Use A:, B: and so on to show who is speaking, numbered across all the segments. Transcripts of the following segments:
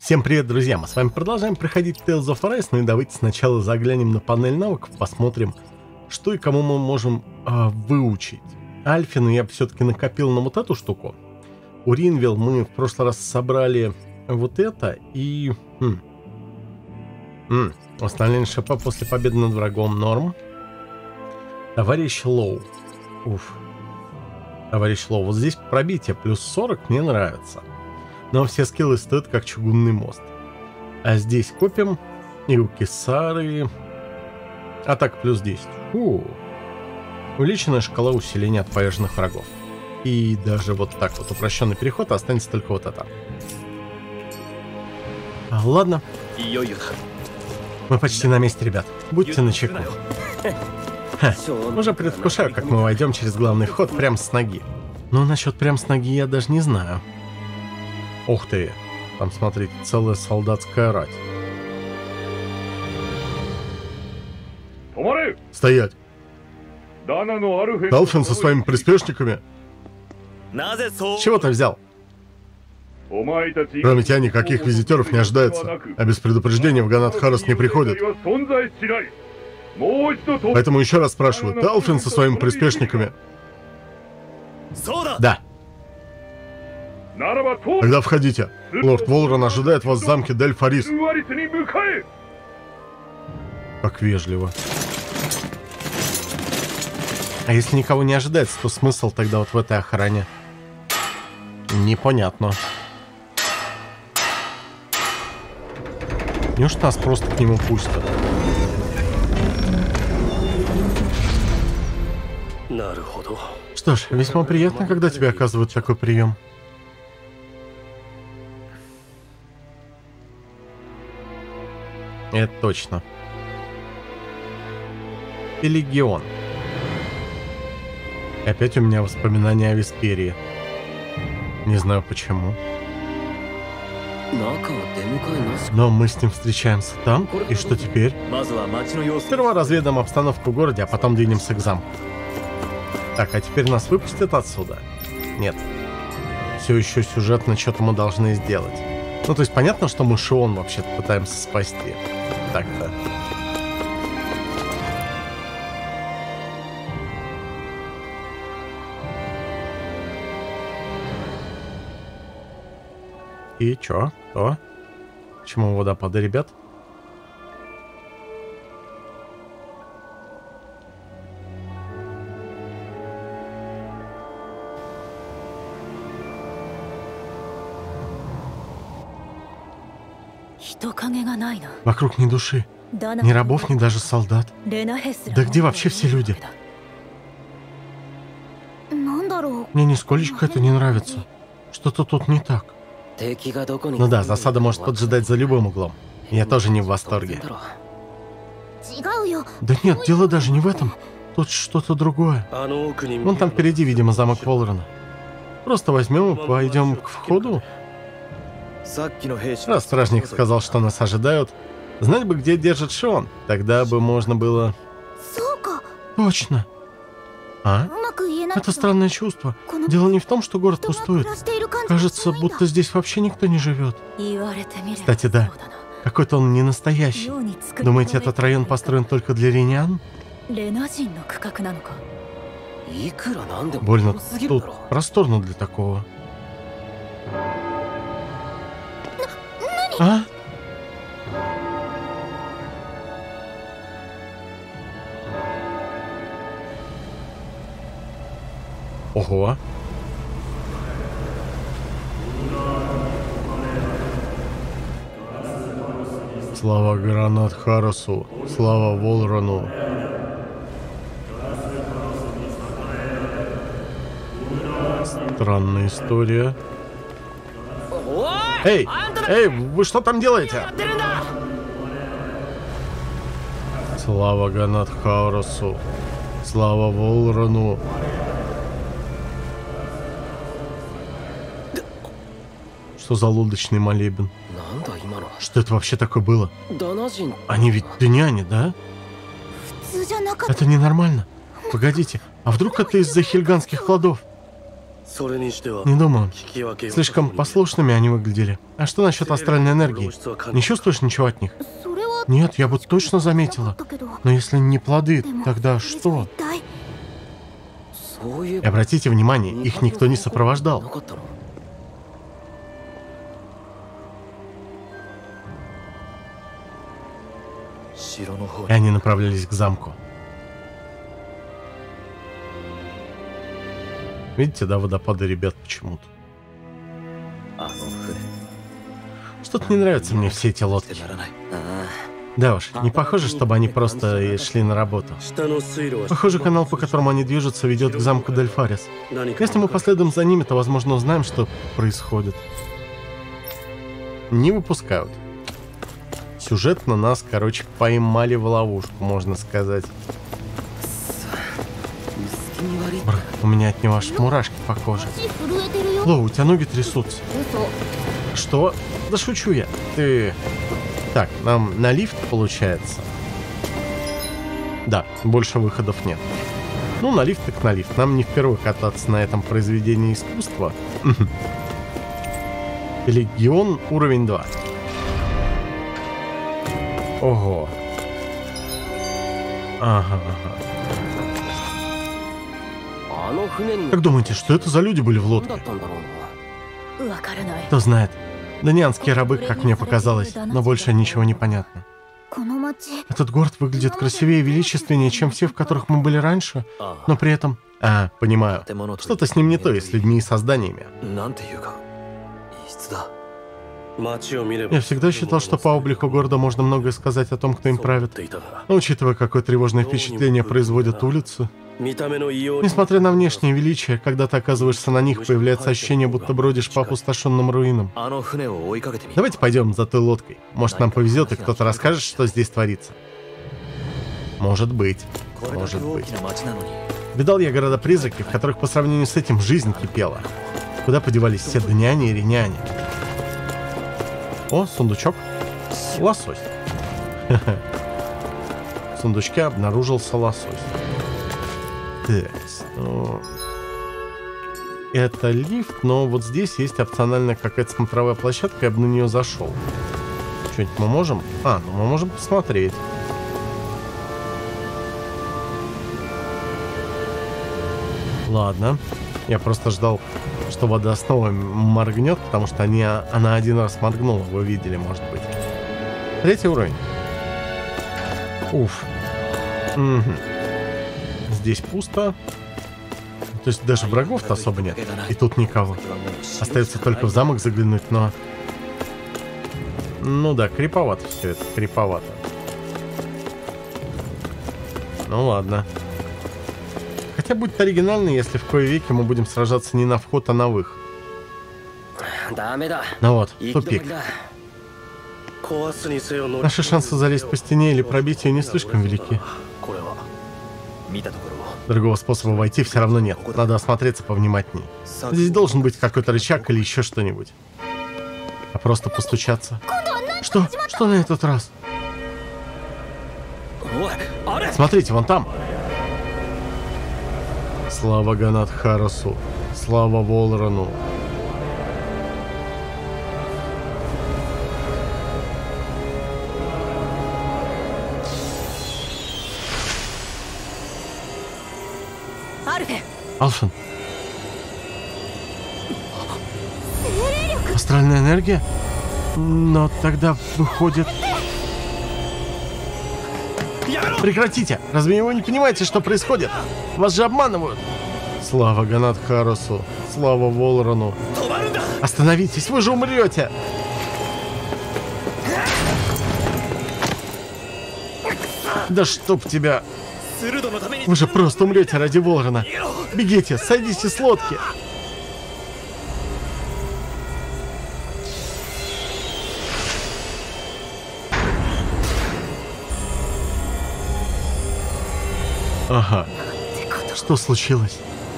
A: Всем привет, друзья! Мы с вами продолжаем проходить Tales of Arise, ну и давайте сначала заглянем на панель навыков, посмотрим, что и кому мы можем выучить. Альфину я все-таки накопил на вот эту штуку. У Ринвилл мы в прошлый раз собрали вот это и... Восстановление ШП после победы над врагом норм. Товарищ Лоу. Уф. Товарищ Лоу. Вот здесь пробитие плюс 40 мне нравится. Но все скиллы стоят как чугунный мост. А здесь копим. И у Кесары. Атака плюс 10. Увеличенная шкала усиления от поверженных врагов. И даже вот так вот упрощенный переход, останется только вот это. Ладно. Мы почти на месте, ребят. Будьте начеку. Уже предвкушаю, как мы войдем через главный вход прямо с ноги. Но насчет прям с ноги я даже не знаю. Ух ты, там, смотрите, целая солдатская рать. Стоять! Далфин со своими приспешниками? Чего ты взял? Кроме тебя никаких визитеров не ожидается, а без предупреждения в Ганат-Харас не приходят. Поэтому еще раз спрашиваю, Далфин со своими приспешниками? Да. Тогда входите. Лорд Волрон ожидает вас в замке Дель Фарис. Как вежливо. А если никого не ожидается, то смысл тогда вот в этой охране? Непонятно. Неужто нас просто к нему пустят? Что ж, весьма приятно, когда тебе оказывают такой прием. Это точно. И легион. И опять у меня воспоминания о Весперии. Не знаю почему. Но мы с ним встречаемся там, и что теперь? Сперва разведаем обстановку в городе, а потом двинемся к замку. Так, а теперь нас выпустят отсюда? Нет. Все еще сюжетно что-то мы должны сделать. Ну, то есть понятно, что мы Шион вообще-то пытаемся спасти. Так-то. И чё? О? Почему водопады, ребят? Вокруг ни души. Ни рабов, ни даже солдат. Да где вообще все люди? Мне нисколечко это не нравится. Что-то тут не так. Ну да, засада может поджидать за любым углом. Я тоже не в восторге. Да нет, дело даже не в этом. Тут что-то другое. Вон там впереди, видимо, замок Волрона. Просто возьмем и пойдем к входу. Раз стражник сказал, что нас ожидают, знать бы, где держит Шион. Тогда бы можно было... Точно. А? Это странное чувство. Дело не в том, что город пустует. Кажется, будто здесь вообще никто не живет. Кстати, да. Какой-то он не настоящий. Думаете, этот район построен только для ренян? Больно тут просторно для такого. А? Ого. Слава Ганат-Харасу, слава Волрону. Странная история. Эй! Эй, вы что там делаете? Слава Ганат-Харасу, слава Волрону. Что за лодочный молебен? Что это вообще такое было? Они ведь дыняне, да? Это ненормально. Погодите, а вдруг это из-за хильганских кладов? Не думаю. Слишком послушными они выглядели. А что насчет астральной энергии? Не чувствуешь ничего от них? Нет, я бы точно заметила. Но если не плоды, тогда что? И обратите внимание, их никто не сопровождал. И они направлялись к замку. Видите, да, водопады ребят почему-то. Что-то не нравятся мне все эти лодки. Да уж, не похоже, чтобы они просто шли на работу. Похоже, канал, по которому они движутся, ведет к замку Дельфарис. Если мы последуем за ними, то, возможно, узнаем, что происходит. Не выпускают. Сюжетно нас, короче, поймали в ловушку, можно сказать. Брат, у меня от него аж мурашки по коже. Лоу, у тебя ноги трясутся. Что? Да шучу я. Ты... Так, нам на лифт получается. Да, больше выходов нет. Ну, на лифт так на лифт. Нам не впервые кататься на этом произведении искусства. Легион уровень 2. Ого. Ага. Как думаете, что это за люди были в лодке? Кто знает. Данианские рабы, как мне показалось, но больше ничего не понятно. Этот город выглядит красивее и величественнее, чем все, в которых мы были раньше, но при этом... А, понимаю. Что-то с ним не то, и с людьми и созданиями. Я всегда считал, что по облику города можно многое сказать о том, кто им правит. Но учитывая, какое тревожное впечатление производят улицы... Несмотря на внешнее величие, когда ты оказываешься на них, появляется ощущение, будто бродишь по опустошенным руинам. Давайте пойдем за той лодкой. Может, нам повезет, и кто-то расскажет, что здесь творится. Может быть. Может быть. Видал я города-призраки, в которых по сравнению с этим жизнь кипела. Куда подевались все дняне и реняне? О, сундучок. Лосось. В сундучке обнаружился лосось. Так, ну... Это лифт, но вот здесь есть опциональная какая-то смотровая площадка, я бы на нее зашел. Что-нибудь мы можем? А, ну мы можем посмотреть. Ладно. Я просто ждал, что вода снова моргнет, потому что она один раз моргнула, вы видели, может быть. 3-й уровень. Уф. Угу. Здесь пусто. То есть даже врагов-то особо нет. И тут никого. Остается только в замок заглянуть, но... Ну да, криповато все это, криповато. Ну ладно. Хотя будет оригинально, если в кои веки мы будем сражаться не на вход, а на выход. Ну вот, тупик. Наши шансы залезть по стене или пробить ее не слишком велики. Другого способа войти все равно нет. Надо осмотреться повнимательней. Здесь должен быть какой-то рычаг или еще что-нибудь. А просто постучаться. Что? Что на этот раз? Смотрите, вон там. Слава Ганатхарасу. Слава Волрану. Алфин. Астральная энергия? Но тогда выходит... Прекратите! Разве вы не понимаете, что происходит? Вас же обманывают! Слава Ганатхарасу! Слава Волрану! Остановитесь, вы же умрете! Да чтоб тебя... Вы же просто умрете ради Волрана. Бегите, сойдите с лодки. Ага. Что случилось?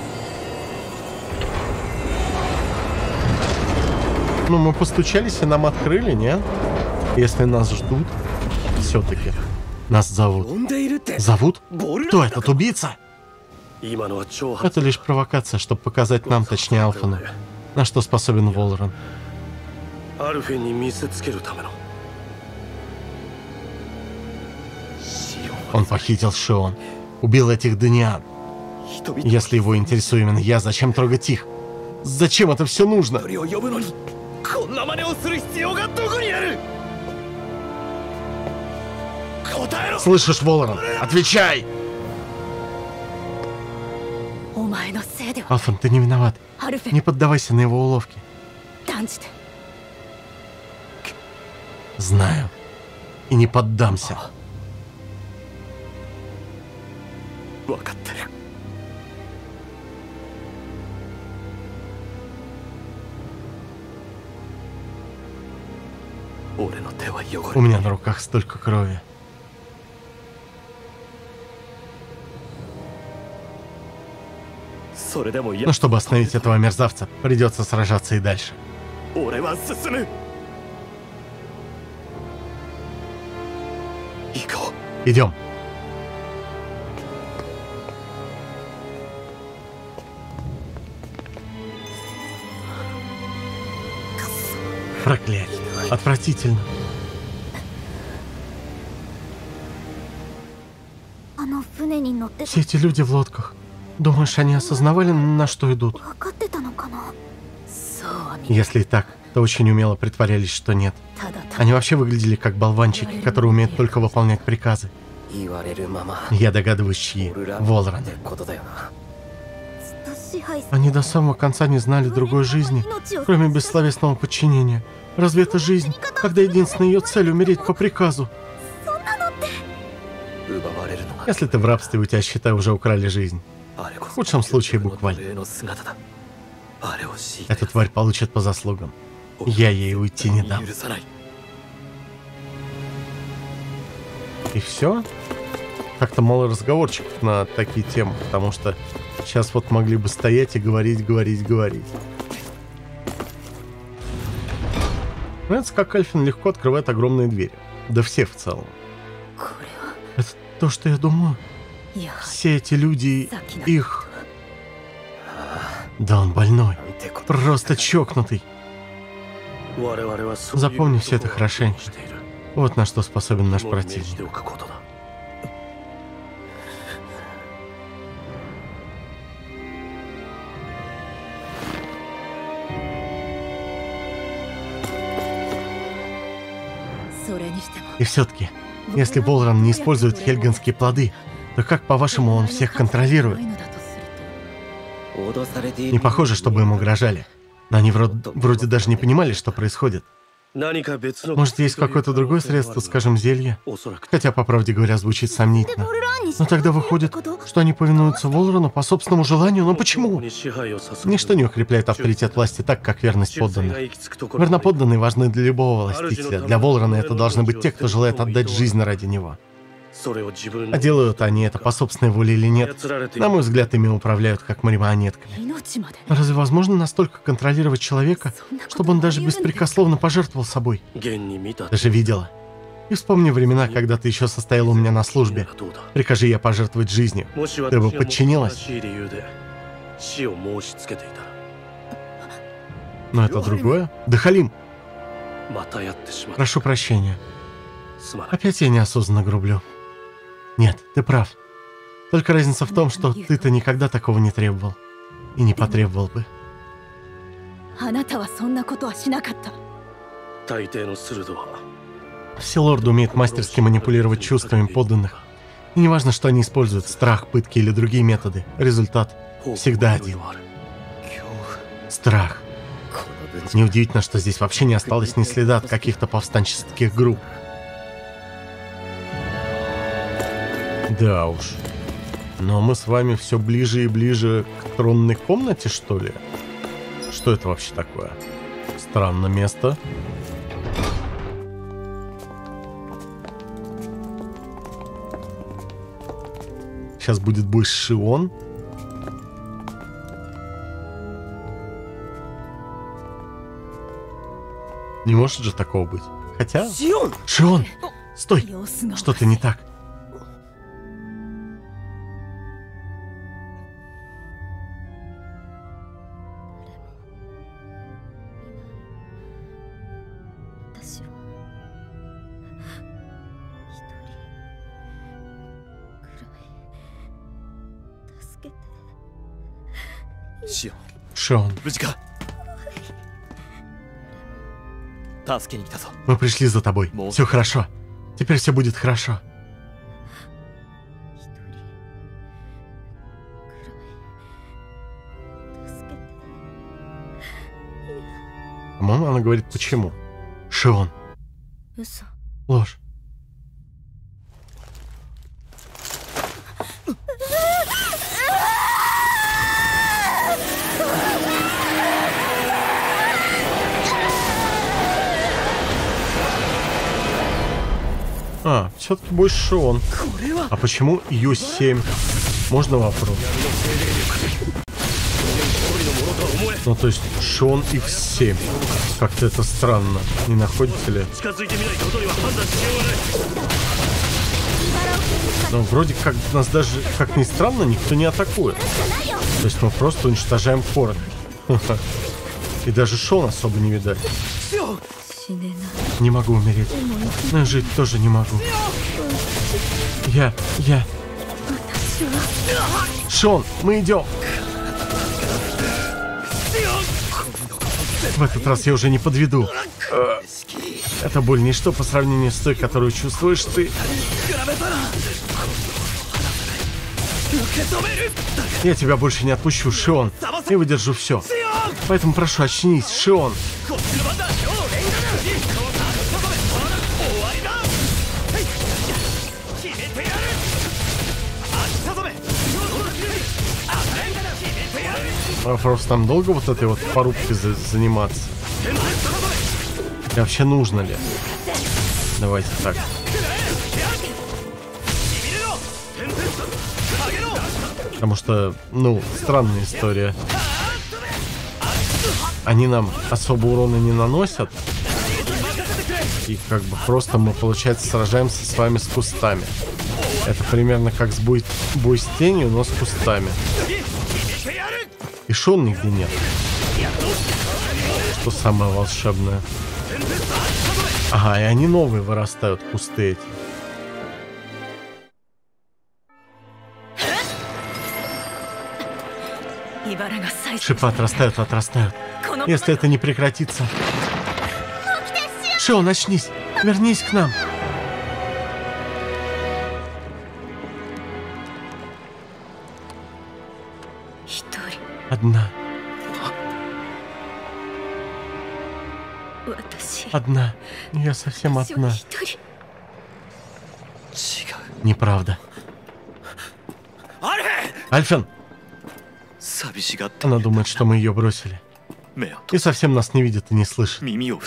A: Ну, мы постучались и нам открыли, не? Если нас ждут, все-таки. Нас зовут. Зовут? Кто этот убийца? Это лишь провокация, чтобы показать нам, точнее Алфану, на что способен Волран. Он похитил Шион, убил этих Даниан. Если его интересую именно я, зачем трогать их? Зачем это все нужно? Слышишь, Волран? Отвечай! Алфан, ты не виноват. Не поддавайся на его уловки. Знаю. И не поддамся. У меня на руках столько крови. Но чтобы остановить этого мерзавца, придется сражаться и дальше. Идем. Проклятье. Отвратительно. Все эти люди в лодках. Думаешь, они осознавали, на что идут? Если и так, то очень умело притворялись, что нет. Они вообще выглядели как болванчики, которые умеют только выполнять приказы. Я догадываюсь, чьи. Волран. Они до самого конца не знали другой жизни, кроме бессловесного подчинения. Разве это жизнь, когда единственная ее цель — умереть по приказу? Если ты в рабстве, у тебя, считай, уже украли жизнь. В худшем случае буквально. Эта тварь получит по заслугам. Я ей уйти не дам. И все? Как-то мало разговорчиков на такие темы, потому что сейчас вот могли бы стоять и говорить. Нравится, как Альфин легко открывает огромные двери. Да все в целом. Это то, что я думаю. Все эти люди, их... Да он больной. Просто чокнутый. Запомни все это хорошенько. Вот на что способен наш противник. И все-таки, если Волран не использует хельганские плоды, то как, по-вашему, он всех контролирует? Не похоже, чтобы ему угрожали. Но они вроде даже не понимали, что происходит. Может, есть какое-то другое средство, скажем, зелье? Хотя, по правде говоря, звучит сомнительно. Но тогда выходит, что они повинуются Волрану по собственному желанию. Но почему? Ничто не укрепляет авторитет власти так, как верность подданных. Верноподданные важны для любого властителя. Для Волрана это должны быть те, кто желает отдать жизнь ради него. А делают они это по собственной воле или нет, на мой взгляд, ими управляют как марионетками. Разве возможно настолько контролировать человека, чтобы он даже беспрекословно пожертвовал собой? Ты же видела. И вспомни времена, когда ты еще состояла у меня на службе. Прикажи я пожертвовать жизнью. Ты бы подчинилась? Но это другое. Да, Халим! Прошу прощения. Опять я неосознанно грублю. Нет, ты прав. Только разница в том, что ты-то никогда такого не требовал. И не потребовал бы. Вселорд умеет мастерски манипулировать чувствами подданных. И не важно, что они используют, страх, пытки или другие методы. Результат всегда один. Страх. Неудивительно, что здесь вообще не осталось ни следа от каких-то повстанческих групп. Да уж. Но мы с вами все ближе и ближе к тронной комнате, что ли? Что это вообще такое? Странное место. Сейчас будет бой с Шион. Не может же такого быть. Хотя... Шион! Стой! Что-то не так. Шион. Мы пришли за тобой. Все хорошо. Теперь все будет хорошо. По-моему, она говорит, почему? Шион. Ложь. А, все-таки больше Шион. А почему Ю-7? Можно вопрос? Ну, то есть Шион X7. Как-то это странно. Не находите ли? Ну, вроде как нас даже, как ни странно, никто не атакует. То есть мы просто уничтожаем корень. И даже Шион особо не видать. Не могу умереть. Но жить тоже не могу. Я... Шион, мы идем. В этот раз я уже не подведу. Эта боль ничто по сравнению с той, которую чувствуешь ты. Я тебя больше не отпущу, Шион. Я выдержу все. Поэтому прошу, очнись, Шион. Вопрос, там долго вот этой вот порубкой заниматься? И вообще нужно ли? Давайте так. Потому что, ну, странная история. Они нам особо урона не наносят. И как бы просто мы, получается, сражаемся с вами с кустами. Это примерно как с бой с тенью, но с кустами. И Шион нигде нет. Что самое волшебное. Ага, и они новые вырастают, кусты эти. Шипы отрастают. Если это не прекратится... Шион, очнись! Вернись к нам! Одна. Одна. Я совсем одна. Неправда. Альфен! Она думает, что мы ее бросили. И совсем нас не видит и не слышит.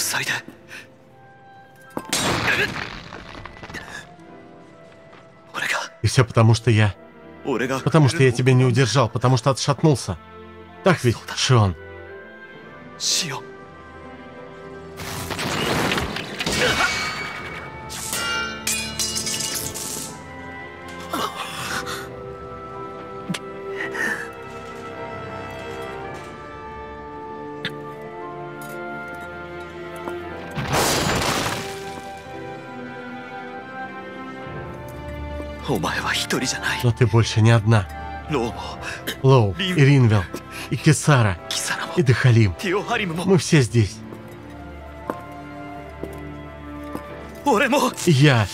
A: И все потому, что я... Потому что я тебя не удержал, потому что отшатнулся. Так ведь, Шион? Но ты больше не одна. Лоу, и Ринвел, и Кисара, и Дехалим. Мы все здесь. И я.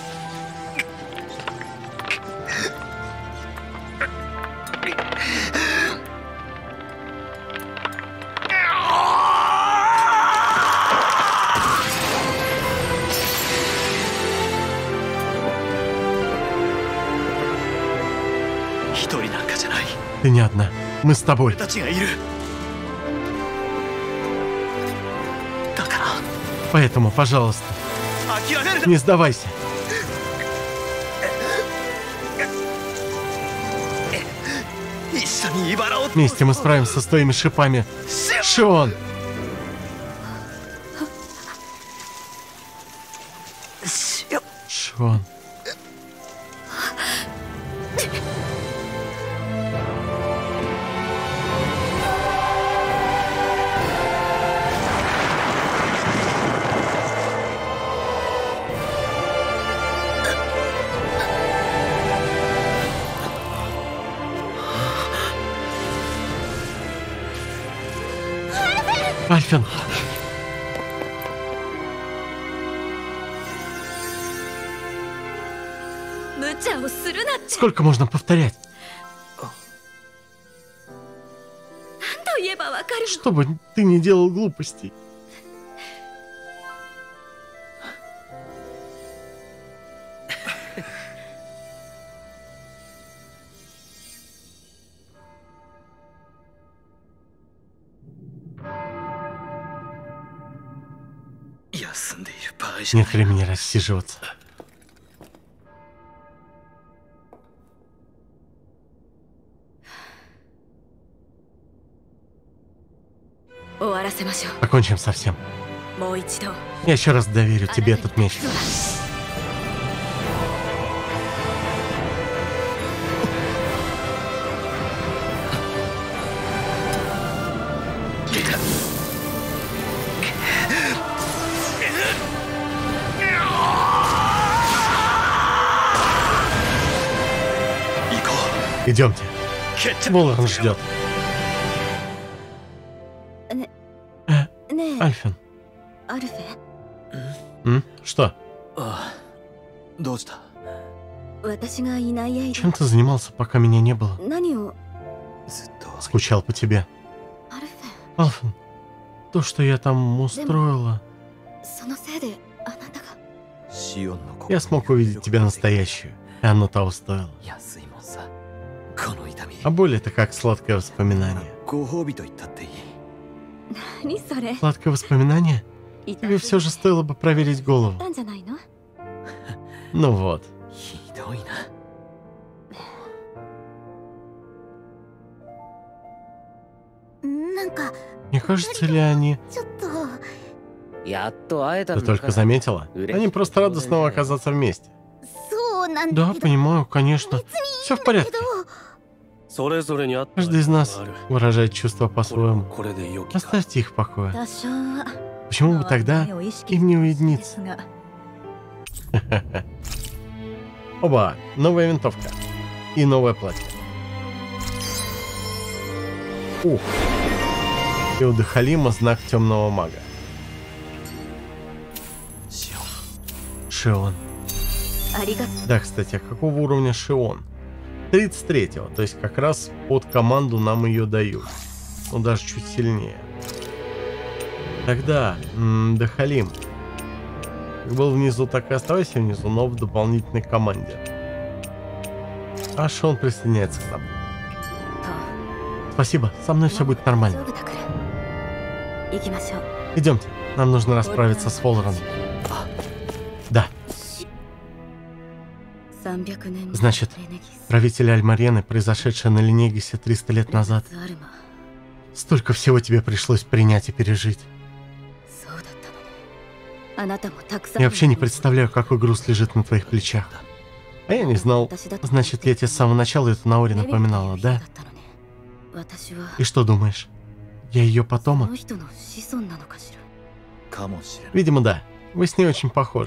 A: Ты не одна. Мы с тобой. Поэтому, пожалуйста, не сдавайся. Вместе мы справимся с твоими шипами. Шион! Шион. Альфин! Сколько можно повторять? Чтобы ты не делал глупостей. Нет времени рассиживаться. Покончим со всем. Я еще раз доверю тебе этот меч. Идемте. Волран ждет. Альфин. Что? Чем ты занимался, пока меня не было? Скучал по тебе. Альфин, то, что я там устроила... Я смог увидеть тебя настоящую, и оно того стоило. А боль — это как сладкое воспоминание. Сладкое воспоминание? Тебе все же стоило бы проверить голову. Ну вот. Не кажется ли они... Ты только заметила? Они просто рады снова оказаться вместе. Да, понимаю, конечно. Все в порядке. Каждый из нас выражает чувства по-своему. Оставьте их в покое. Почему бы тогда им не уединиться? Оба, новая винтовка. И новое платье. Ух. И у Дахалима знак темного мага. Шион. Да, кстати, а какого уровня Шион? 33-го, то есть как раз под команду нам ее дают. Ну, даже чуть сильнее. Тогда, Дахалим. Как был внизу, так и оставайся внизу, но в дополнительной команде. А Шион присоединяется к нам. Спасибо, со мной все будет нормально. Идемте, нам нужно расправиться с Волраном. Да. Значит, правитель Альмарены, произошедшая на Ленегисе 300 лет назад. Столько всего тебе пришлось принять и пережить. Я вообще не представляю, какой груз лежит на твоих плечах. А я не знал. Значит, я тебе с самого начала эту Наори напоминала, да? И что думаешь? Я ее потомок? Видимо, да. Вы с ней очень похожи.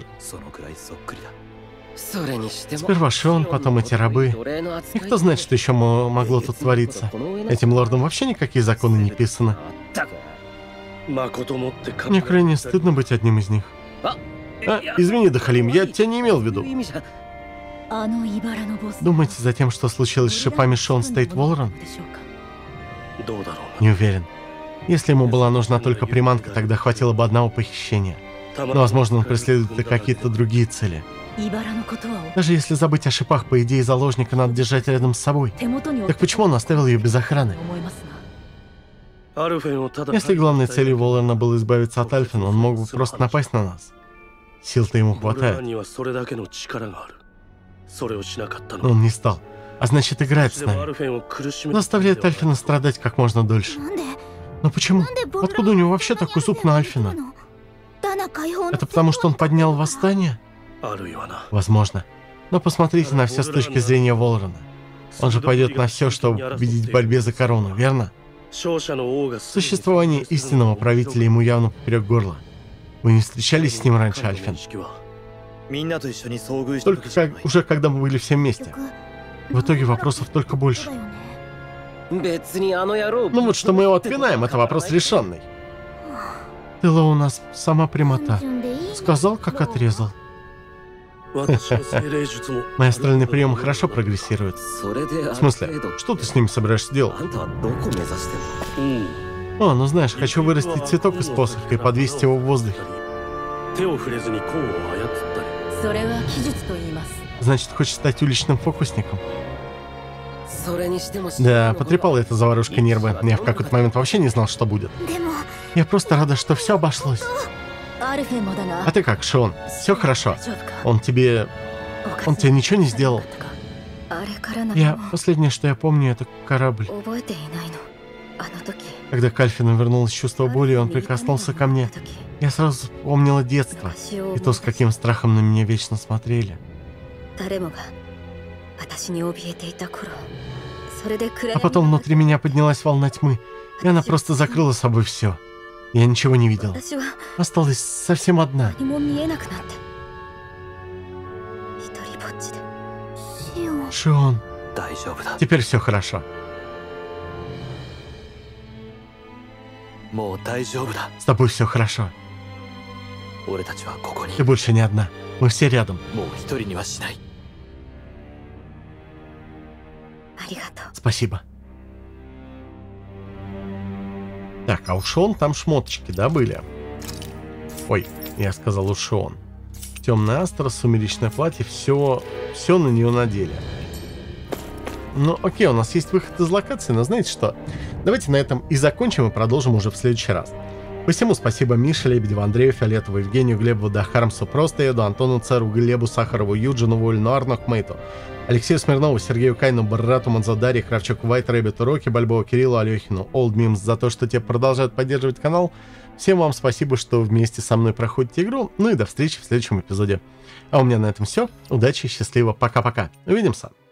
A: Сперва Шион, потом эти рабы. И кто знает, что еще могло тут твориться. Этим лордам вообще никакие законы не писаны. Мне крайне стыдно быть одним из них. Извини, Дахалим, я тебя не имел в виду. Думаете, за тем, что случилось с шипами, Шион стоит Волран? Не уверен. Если ему была нужна только приманка, тогда хватило бы одного похищения. Но, возможно, он преследует и какие-то другие цели. Даже если забыть о шипах, по идее, заложника надо держать рядом с собой. Так почему он оставил ее без охраны? Если главной целью Волрана было избавиться от Альфина, он мог бы просто напасть на нас. Сил-то ему хватает. Но он не стал. А значит, играет с нами. Заставляет Альфина страдать как можно дольше. Но почему? Откуда у него вообще такой зуб на Альфина? Это потому, что он поднял восстание? Возможно. Но посмотрите на все с точки зрения Волрана. Он же пойдет на все, чтобы победить в борьбе за корону, верно? Существование истинного правителя ему явно поперек горла. Вы не встречались с ним раньше, Альфин? Только уже когда мы были все вместе. В итоге вопросов только больше. Ну вот что мы его отпинаем, это вопрос решенный. Тыла у нас сама прямота. Сказал, как отрезал. Мои астральные приемы хорошо прогрессируют. В смысле, что ты с ними собираешься делать? О, ну знаешь, хочу вырастить цветок из посоха и подвесить его в воздухе. Значит, хочешь стать уличным фокусником? Да, потрепала эта заварушка нервы. Я в какой-то момент вообще не знал, что будет. Я просто рада, что все обошлось. А ты как, Шион? Все хорошо? Он тебе ничего не сделал? Последнее, что я помню, это корабль. Когда к Альфину вернулось чувство боли, он прикоснулся ко мне. Я сразу вспомнила детство и то, с каким страхом на меня вечно смотрели. А потом внутри меня поднялась волна тьмы, и она просто закрыла собой все. Я ничего не видела. Осталась совсем одна. Шион, теперь все хорошо. С тобой все хорошо. Ты больше не одна. Мы все рядом. Спасибо. Так, а у Шион там шмоточки, да, были? Ой, я сказал у Шион. Темная астра, сумеречное платье, все на нее надели. Ну, окей, у нас есть выход из локации, но знаете что? Давайте на этом и закончим, и продолжим уже в следующий раз. Посему спасибо Мише, Лебедеву, Андрею, Фиолетову, Евгению, Глебову, Дахармсу, Просто Еду, Антону Цару, Глебу, Сахарову, Юджину, Вольну, Арну, Хмейту, Алексею Смирнову, Сергею Кайну, Баррату, Манзадаре, Кравчуку, Вайт Рэббиту, Роки, Бальбоу, Кириллу, Алехину, Олд Мимс за то, что те продолжают поддерживать канал. Всем вам спасибо, что вместе со мной проходите игру. Ну и до встречи в следующем эпизоде. А у меня на этом все. Удачи, счастливо, пока-пока. Увидимся.